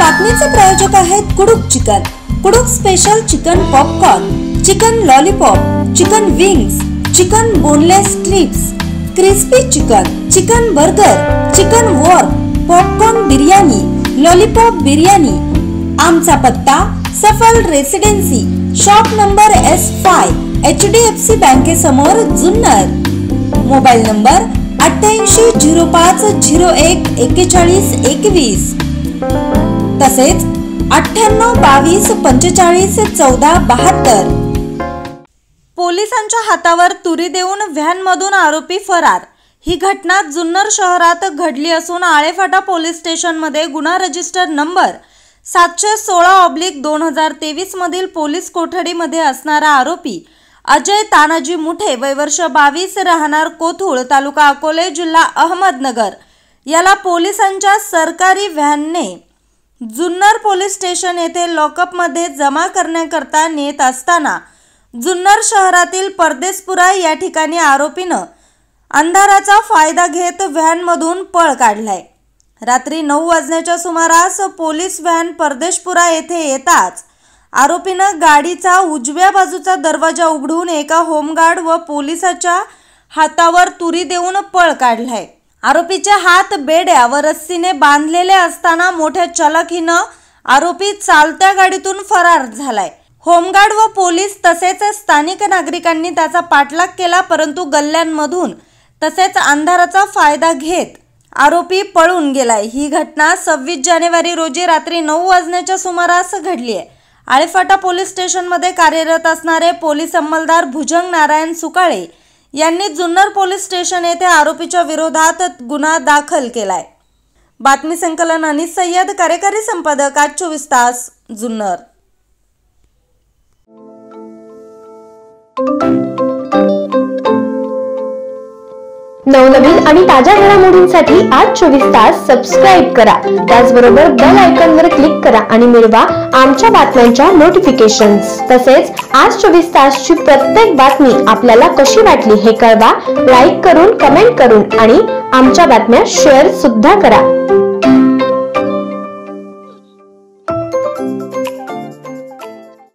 बातमीचे प्रायोजक आहेत Kuduk chicken, Kuduk special chicken popcorn, chicken lollipop, chicken wings, chicken boneless strips, crispy chicken, chicken burger, chicken wok, popcorn biryani, lollipop biryani. आमचा पत्ता Safal residency, shop number S5, HDFC बँकेसमोर, Junnar. Mobile number 8805014121, तसेच 9822451472। पोलिसांच्या हातावर तुरी देऊन व्हॅनमधून आरोपी फरार। ही घटना जुन्नर शहरात घडली असून आळेफाटा पोलीस स्टेशनमध्ये गुन्हा रजिस्टर नंबर 716/2023 मधील पोलीस कोठडीमध्ये असणारा आरोपी अजय तानाजी मुठे, वय वर्ष 22, राहणार कोथूळ, तालुका अकोले, जिल्हा अहमदनगर, याला पोलिसांच्या सरकारी व्हॅनने जुन्नर पोलीस स्टेशन येथे लॉकअपमध्ये जमा करण्याकरता नेत असताना जुन्नर शहरातील परदेसपुरा या ठिकाणी आरोपीनं अंधाराचा फायदा घेत व्हॅनमधून पळ काढलाय। रात्री 9 वाजण्याच्या सुमारास पोलीस व्हॅन परदेसपुरा येथे येताच आरोपीनं गाडीचा उजव्या बाजूचा दरवाजा उघडून एका होमगार्ड व पोलिसाच्या हातावर तुरी देऊन पळ काढलाय। आरोपीचे हात बेड्या व रस्सीने बांधलेले असताना मोठ्या चलाखीनं आरोपी चालत्या गाडीतून फरार झालाय। होमगार्ड व पोलीस तसेच स्थानिक नागरिकांनी त्याचा पाठलाग केला, परंतु गल्ल्यांमधून तसेच अंधाराचा फायदा घेत आरोपी पळून गेलाय। ही घटना 26 जानेवारी रोजी रात्री 9 वाजण्याच्या सुमारास घडली आहे। आळेफाटा पोलीस स्टेशनमध्ये कार्यरत असणारे पोलीस अंमलदार भुजंग नारायण सुकाळे यांनी जुन्नर पोलीस स्टेशन येथे आरोपीच्या विरोधात गुन्हा दाखल केलाय। बातमी संकलन अनिस सय्यद, कार्यकारी संपादक, आज 24 तास, जुन्नर। नवनवीन आणि ताज्या घडामोडींसाठी आज 24 तास सबस्क्राइब करा। त्याचबरोबर बेल आयकॉनवर क्लिक करा आणि मिळवा आमच्या बातम्यांच्या नोटिफिकेशन्स। तसेच आज 24 तासची प्रत्येक बातमी आपल्याला कशी वाटली हे कळवा, लाईक करून, कमेंट करून आणि आमच्या बातम्या शेअर सुद्धा करा।